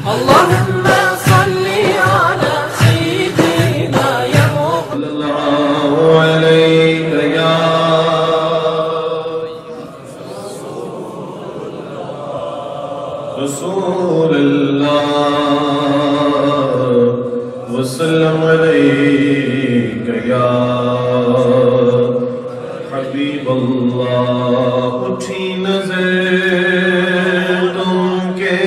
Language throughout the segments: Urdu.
اللهم صل على سيدنا يا محمد صلى الله عليك يا رسول الله وسلم عليك يا حبيب الله اٹھی نظر تم کے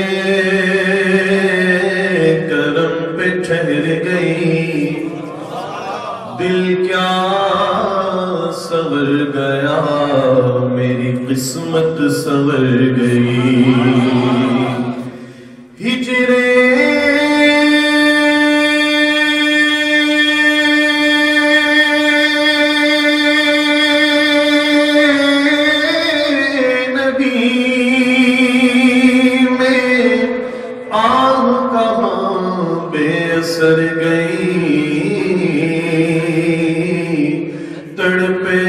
کرم پہ ٹھہر گئی دل کیا سنور گیا میری قسمت سنور گئی ہجرے سر گئی تڑپے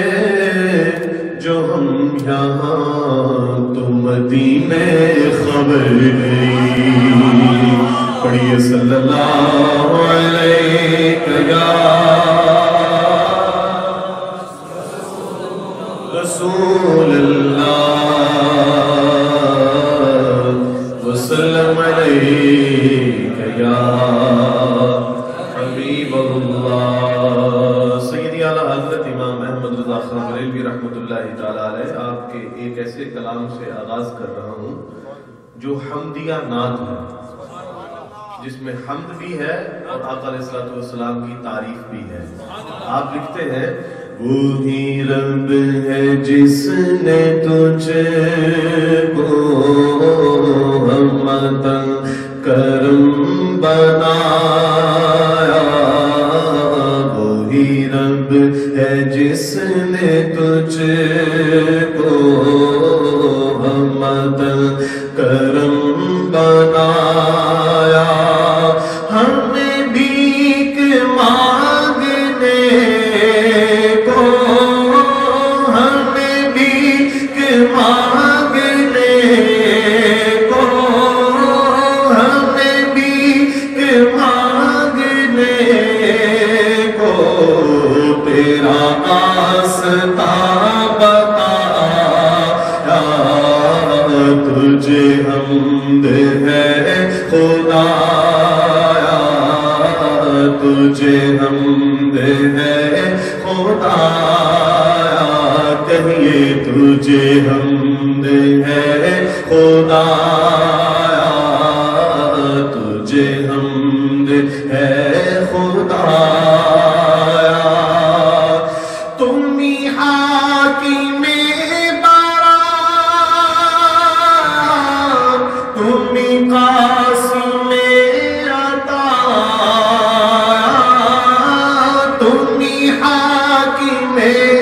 جو ہم یہاں تو مدینے خبر گئی پڑھیے صلی اللہ علیہ یا رسول اللہ وسلم علیہ یا حبیب اللہ سیدی اعلیٰ حضرت امام احمد رضا خان بریلوی رحمۃ اللہ تعالیٰ علیہ آپ کے ایک ایسے کلام سے آغاز کر رہا ہوں جو حمدیہ نعت ہے جس میں حمد بھی ہے اور آقا علیہ السلام کی تعریف بھی ہے آپ لکھتے ہیں وہی رب ہے جس نے تجھ کو ہمتاً کرم بنایا وہی رب ہے جس نے تجھ کو ہمتاً کرم بنایا ہمیں بھیک مانگنے کو ہمیں بھیک مانگنے کو ہمیں بھیک مانگنے کو تیرا آستا بتایا تجھے حمد ہے خدایا تجھے حمد ہے خدایا کہیے تجھے حمد ہے خدایا تجھے حمد ہے خدایا تم ہی حاکم برات تم ہی قاسم عطا تم ہی حاکم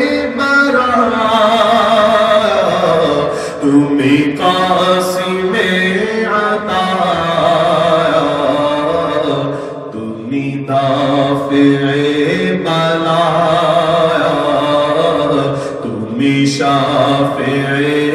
برات تم ہی قاسم عطا تم ہی دافع بلایا تم ہی شافع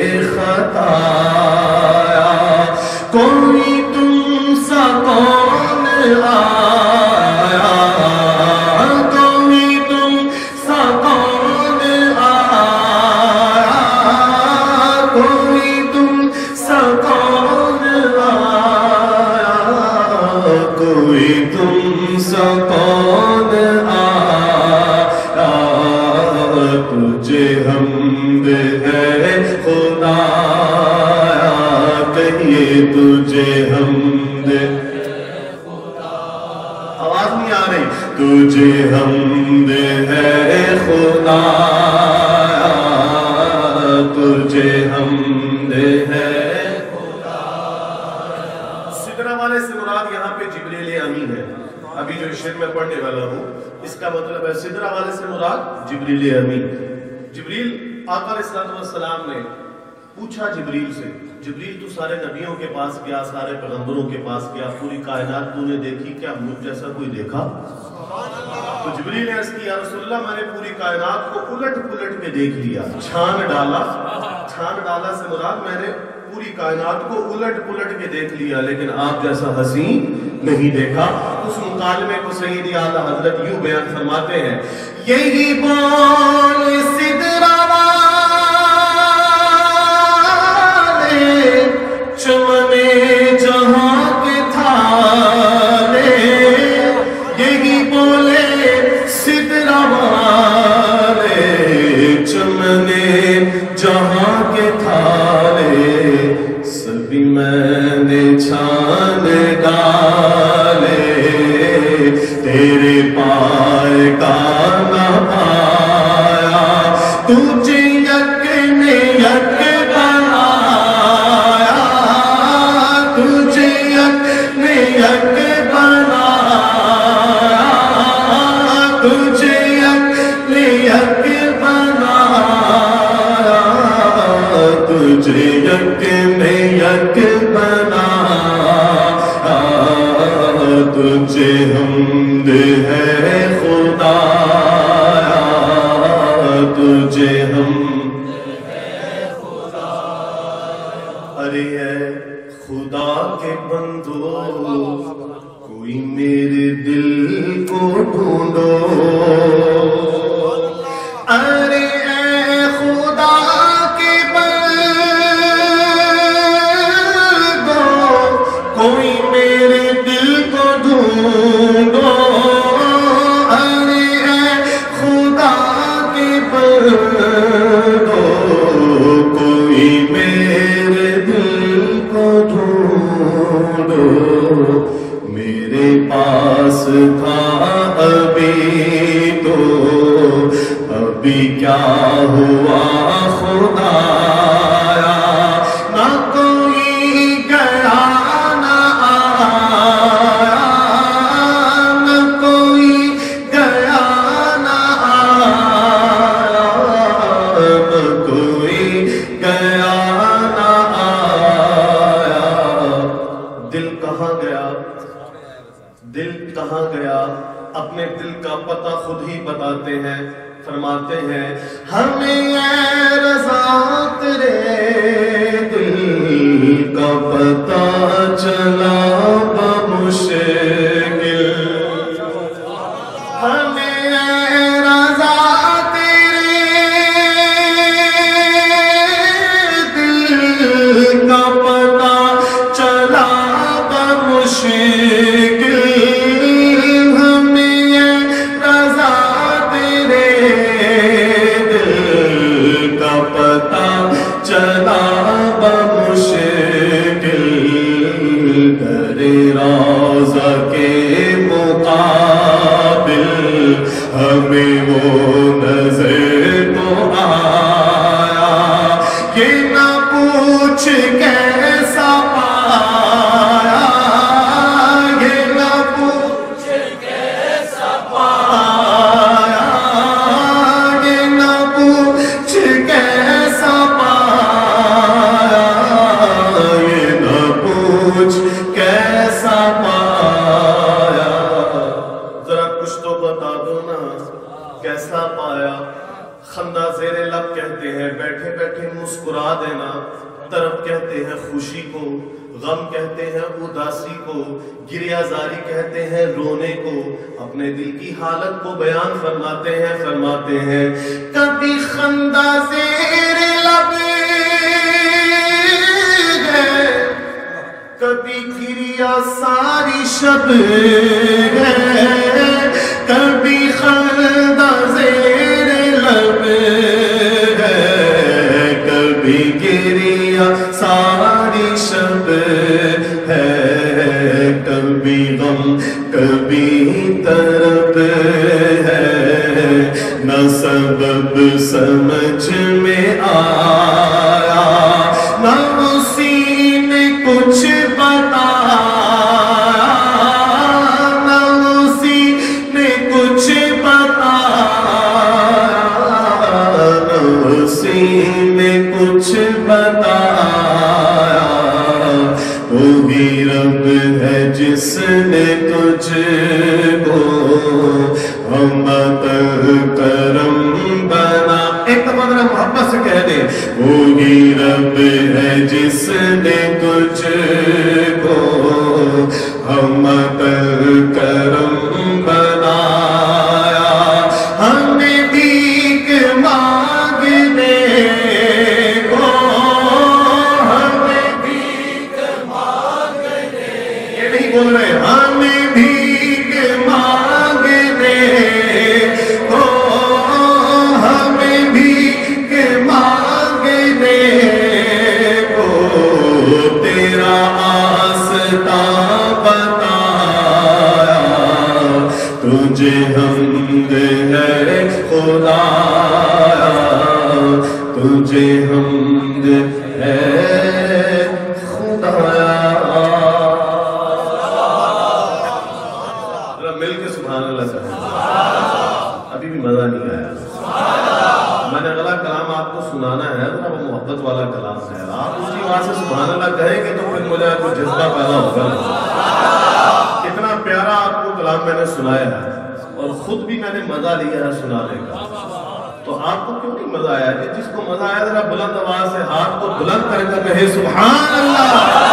خطایا کوئی تم سا کون آیا کوئی تم سا کون آیا کوئی تم سا کون آیا کوئی تم سا کون آیا تجھے حمد ہے خدایا کہیے تجھے حمد آواز نہیں آ رہی تجھے حمد ہے خدایا تجھے حمد ہے سدرہ والے سے مراد یہاں پہ جبریل امین ہے ابھی جو شعر میں پڑھنے والا ہوں اس کا مطلب ہے سدرہ والے سے مراد جبریل امین جبریل آقا علیہ السلام نے پوچھا جبریل سے جبریل تو سارے نبیوں کے پاس گیا سارے پیغمبروں کے پاس گیا پوری کائنات تو نے دیکھی کیا مجھ جیسا کوئی دیکھا تو جبریل نے عرض کی یا رسول اللہ میں نے پوری کائنات کو الٹ پلٹ کے دیکھ لیا چھان ڈالا چھان ڈالا سے مراد میں نے پوری کائنات کو الٹ پلٹ کے دیکھ لیا لیکن آپ جیسا حسین نہیں دیکھا. اس مکالمے کو سیدی اعلیٰ حضرت یوں بیان فرماتے ہیں یہی بول سدرا والے چمنے جہاں کے تھالے یہی بولے سدرا والے چمنے جہاں کے تھالے سبھی میں نے چھان ڈالے تیرے پائے کا نہ پایا تجھے یک نے یک بنایا تجھے یک نے یک بنایا تجھے یک نے یک بنایا تجھے یک نے یک بنایا تجھے حمد ہے خدایا تجھے حمد ہے خدایا. ارے اے خدا کے بندو کوئی میرے دل کو ڈھونڈو ارے اے خدا کے بندو کوئی میرے دل کو ڈھونڈو ارے اے خدا کے بندو کوئی میرے دل کو ڈھونڈو میرے پاس تھا ابھی تو ابھی کیا ہوا خدایا نہ کوئی گیا نہ آیا نہ کوئی گیا نہ آیا نہ کوئی گیا نہ آیا. دل کہاں گیا دل کہاں گیا اپنے دل کا پتہ خود ہی بتاتے ہیں فرماتے ہیں ہمیں اے رضا تیرے دل کا پتہ چلا بمشکل ہمیں اے رضا تیرے دل کا پتہ چلا بمشکل چلا بمشکل در روضہ کے مقابل ہمیں وہ نظر تو آیا یہ نہ پوچھ کیسا پایا یہ نہ پوچھ کیسا پایا یہ نہ پوچھ کیسا کیسا پایا. ذرا کچھ تو بتا دو نا کیسا پایا. خندہ زیر لب کہتے ہیں بیٹھے بیٹھے مسکرا دینا طرف کہتے ہیں خوشی کو غم کہتے ہیں اداسی کو گریہ زاری کہتے ہیں رونے کو اپنے دل کی حالت کو بیان فرماتے ہیں کبھی خندہ زیر لب کبھی گریہ ساری شب ہے کبھی خندہ زیر لب ہے کبھی گریہ ساری شب ہے کبھی غم کبھی طرب ہے نہ سبب سمجھ میں آیا نہ اسی نے کچھ بتایا نہ اسی نے کچھ بتایا نہ اسی نے کچھ بتایا وہی رب ہے جس نے تجھ کو ہمت کرم بنا. ایک دفعہ ذرا محبت سے کہہ دیں وہی وہی رب ہے جس نے تجھ کو ہم کرم بنایا، ہمیں بھیک مانگنے کو، ہمیں بھیک مانگنے، یہ نہیں بول رہے، ہمیں بھیک مانگنے کو، ہمیں بھیک مانگنے کو تیرا آستا بتایا، تجھے حمد ہے خدایا، تجھے حمد ہے خدایا۔ مل کے سبحان اللہ سے ابھی بھی مزہ نہیں آیا۔ میں نے اگلا کلام آپ کو سنانا ہے، وہ محبت والا کلام ہے، آپ اس کی آواز سے سبحان اللہ کہیں گے تو پھر مجھے کوئی جذبہ پیدا ہوگا۔ اتنا پیارا آپ کو کلام میں نے سنایا ہے اور خود بھی میں نے مزہ لیا ہے سنانے کا، تو آپ کو کیوں نہیں مزہ آیا؟ کہ جس کو مزہ آیا ذرا بلند آواز سے ہاتھ کو بلند کر کے کہے سبحان اللہ۔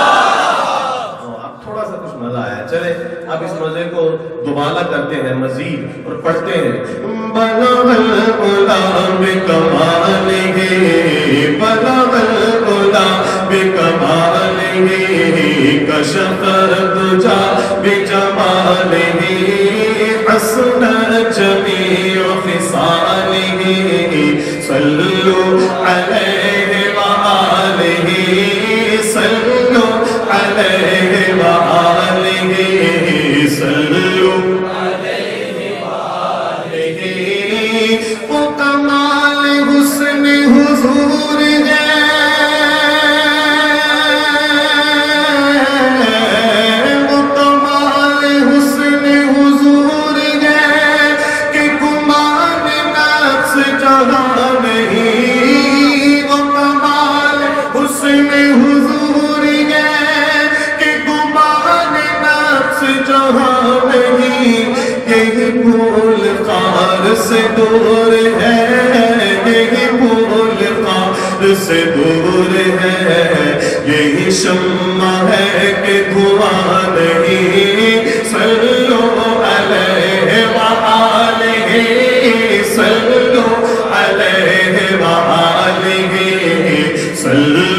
اب تھوڑا سا کچھ مزہ آیا، چلے اب اس مزے کو دوبارہ کرتے ہیں مزید اور پڑھتے ہیں۔ بلغ العلا بکمالہ، بلغ العلا بکمالہ، کشف الدجی بجمالہ، حسن جمیع خصالہ، صلوا علیہ وآلہ، صلوا علیہ وآلہ، صلوا علیہ وآلہ۔ وہ کمال حسن حضور ہے، وہ کمال حسن حضور ہے کہ گمان نفس جہاں نہیں، وہ کمال حسن حضور ہے کہ گمان نفس جہاں نہیں، یہی پھول خار سے دور ہے، یہی پھول خار سے دور ہے، یہی شمع ہے کہ دھواں نہیں، صلوا علیہ وآلہ، صلوا علیہ وآلہ، صلوا۔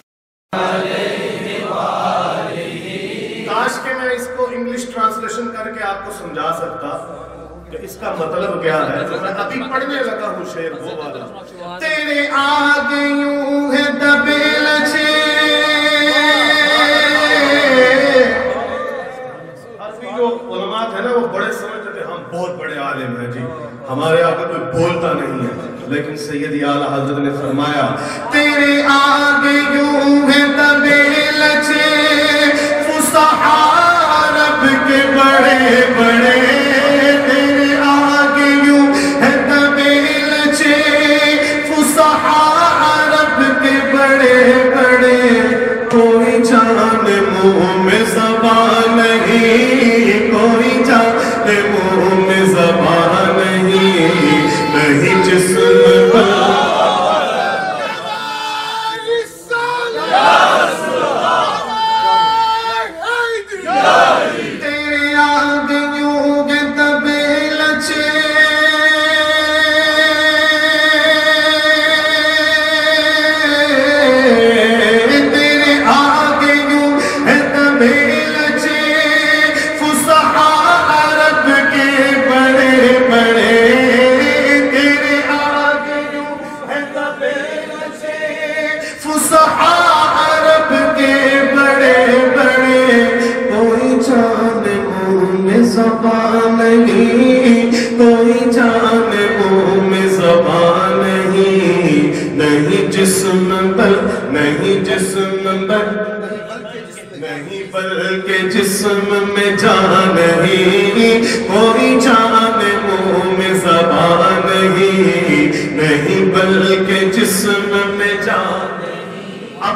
کاش کہ میں اس کو انگلش ٹرانسلیشن کر کے آپ کو سمجھا سکتا کہ اس کا مطلب کیا ہے، جو میں ابھی پڑھنے لگا ہوں شعر وہ والا۔ تیرے آگے یوں ہے دبے لچے، عربی جو علماء تھے نا وہ بڑے سمجھتے تھے ہم بہت بڑے عالم ہیں جی، ہمارے آگے کوئی بولتا نہیں ہے، لیکن سیدی اعلیٰ حضرت نے فرمایا تیرے آگے یوں ہے دبے لچے، فصحاء عرب کے بڑے بڑے، تیرے آگے یوں ہے دبے لچے، فصحاء عرب کے بڑے بڑے، کوئی جان منہ میں زبان نہیں، کوئی جان منہ میں زبان نہیں، نہیں جسم پر زبان نہیں، کوئی جان منہ میں زبان نہیں، نہیں جسم پر، نہیں جسم پر، نہیں بلکہ جسم میں جان نہیں، کوئی جان منہ میں زبان نہیں، نہیں بلکہ جسم میں جان نہیں۔ اب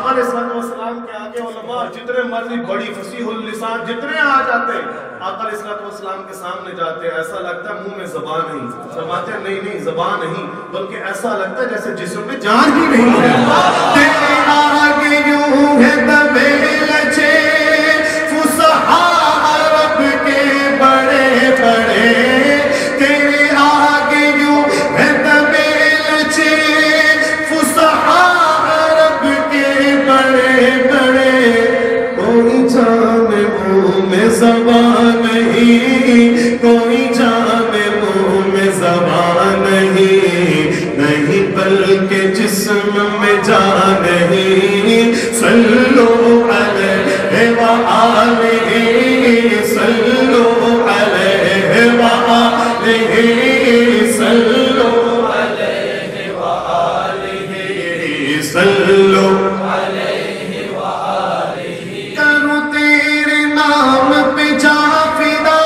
आका अलैहिस्सलाम के आगे उलमा जितने मर्जी बड़ी फसीहुल लिसान जितने आ जाते, आका अलैहिस्सलाम के सामने जाते, ऐसा लगता है मुंह में ज़बान नहीं। फरमाते नहीं ज़बान नहीं, बल्कि ऐसा लगता है जैसे जिस्म में जान ही नहीं है। तेरे आगे यूं है दबे लचे फुसहा अरब के बड़े बड़े, तेरे आगे यूं है दबे लचे फुसहा अरब के बड़े बड़े, कोई जाने मुंह में ज़बान नहीं, कोई जाने मुंह में ज़बान नहीं बल्कि जिस्म में जान नहीं। सल्लो अलैहि व आलिहि, सल्लो अलैहि व आलिहि, सल्लो अलैहि व आलिहि, सल्लो अलैहि व आलिहि। करूं तेरे नाम पे जा फिदा,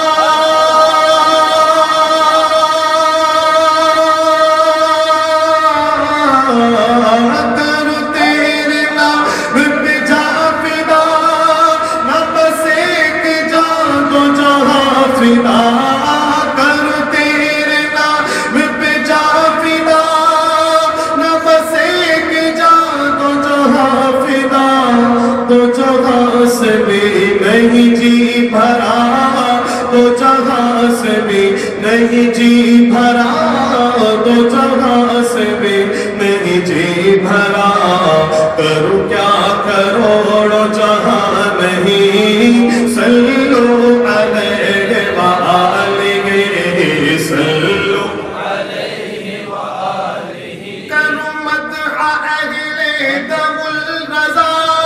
करूं तेरे नाम पे जा फिदा, न बस एक जान दो जहां फिदा, करूं तेरे नाम पे जा फिदा, न बस एक जान दो जहां फिदा, दो जहां से भी नहीं जी भरा, दो जहां से भी नहीं जी भरा, दो जहां से भी नहीं जी भरा, करूं क्या करोड़ों जहां नहीं। सल्लो अलैहि व आलिहि, सल्लो अलैहि व आलिहि। करूं मदह अहले दमुल रज़ा,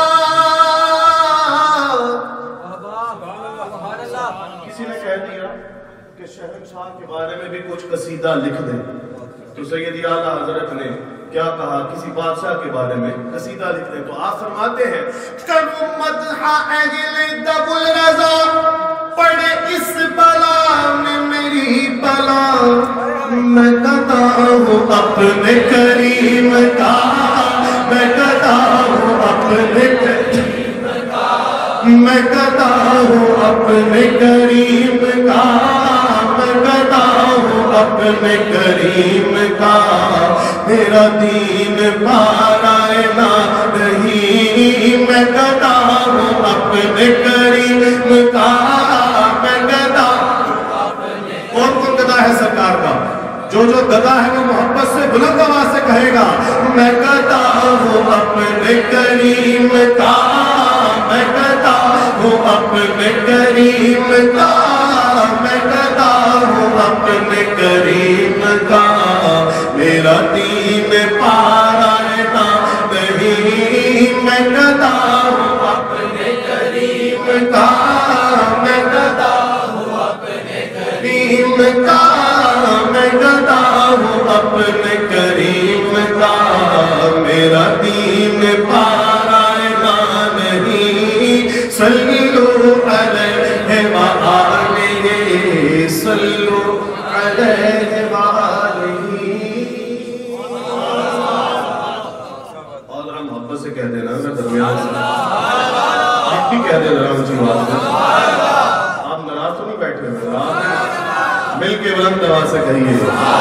किसी ने कह दिया कि शहंशाह के बारे में भी कुछ कसीदा लिख दें, तो सैयदी आला हजरत ने क्या कहा, किसी बादशाह के बारे में कसीदा लिख दें, तो आप फरमाते हैं करूं मदह अहले दमुल रज़ा, पड़े इस बला में मेरी बला, मैं गदा हूँ अपने करीम का, मैं गदा हूँ अपने करीम का, मैं गदा हूँ अपने करीम का, मैं गदा हूँ अपने करीम का, मेरा दीन पाराए ना नहीं, मैं गदा हूँ अपने करीम का, मैं गदा अपने। कौन गदा है सरकार का? जो गदा है वो मोहब्बत से बुलंद आवाज से कहेगा, मैं गदा हूँ अपने करीम का, मैं गदा हूँ अपने करीम का, मैं गदा हूँ अपने करीम का, मेरा दीन पारायना नहीं, मैं गदा हूँ अपने करीम का, मैं गदा हूँ अपने करीम का, मैं गदा हूँ अपने करीम का, मेरा दीन पारायना नहीं। सल्लु अलैहि व आलिहि, सल्लु अलैहि व आलिहि। और हम मोहब्बत से कह देना, मैं दरमियान से आप भी कह देना ऊंची आवाज में। आप नाराज तो नहीं बैठे हुए, मिलके बुलंद आवाज से कहिए,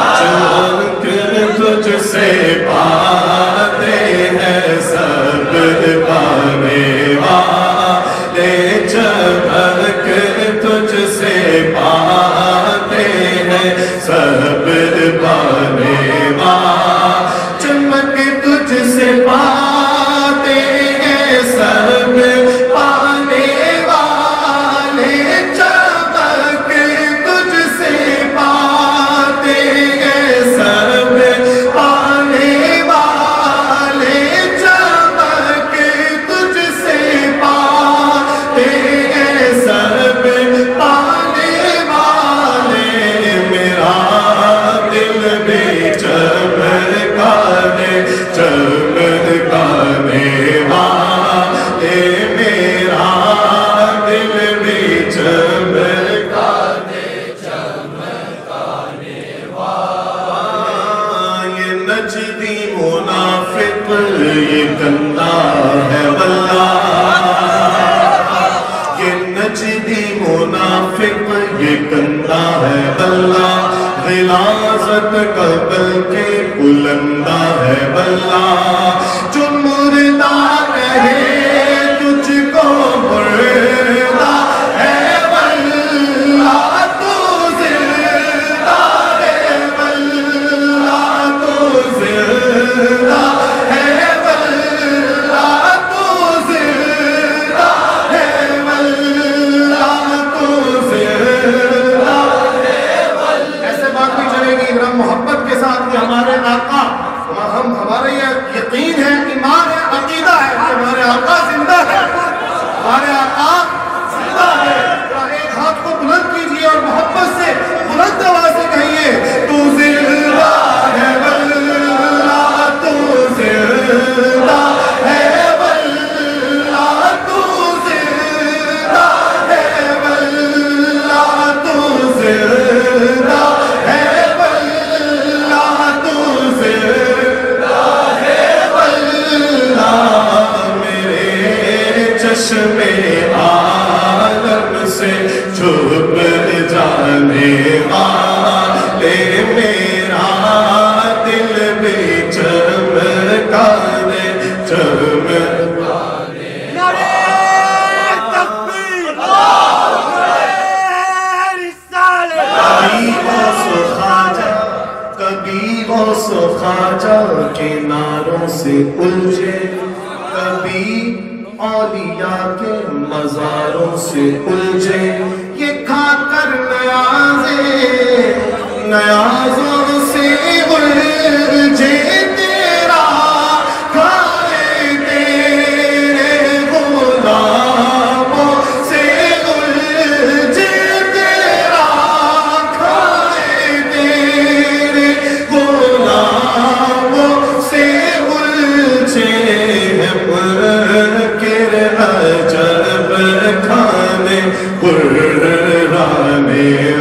तुझसे पाते हैं सब पाने वाले, चमक तुझसे पाते हैं सब पाने वाले, चमक तुझसे पाते हैं सब पाने वाले, चमक तुझसे पाते हैं सब पाने वाले, चमक तुझसे पाते हैं सब पाने वाले, मेरा दिल भी चमक نجدی منافق یہ کندہ ہے بلہ، غلاظت قبل کے بلندہ ہے بلہ، جو مردہ کہے تجھ کو مردہ ہے بلہ، تو زندہ ہے بلہ، تو زندہ ہے بلہ، تو زندہ ہے بلہ، تو زندہ ہے بلہ۔ ایسے بات نہیں چلے گی، ذرا محبت کے ساتھ کہ ہمارے آقا، ہمارے یہ یقین ہے، ایمان ہے، عقیدہ ہے کہ ہمارے آقا زندہ ہے، ہمارے آقا زندہ ہے۔ ایک ہاتھ کو بلند کیجئے اور محبت سے بلند آواز سے کہیے، تو زندہ ہے واللہ، تو زندہ ہے واللہ، تو زندہ ہے واللہ، تو زندہ ہے واللہ، تو زندہ ہے واللہ۔ میرے چشم عالم سے چھپ جانے والے، میرا دل بھی چمکانے چمکانے۔ نعرہ تکبیر، نعرہ رسالت۔ کبھی غوث خواجہ، کبھی غوث خواجہ کے نعروں سے الجھے، کبھی اولیاء کے مزاروں سے الجھے، یہ کھا کر نیازوں سے الجھے، تیرا کھائے تیرے غلاموں سے الجھے، تیرا کھائے تیرے غلاموں سے الجھے، عجب کھانے قرآنے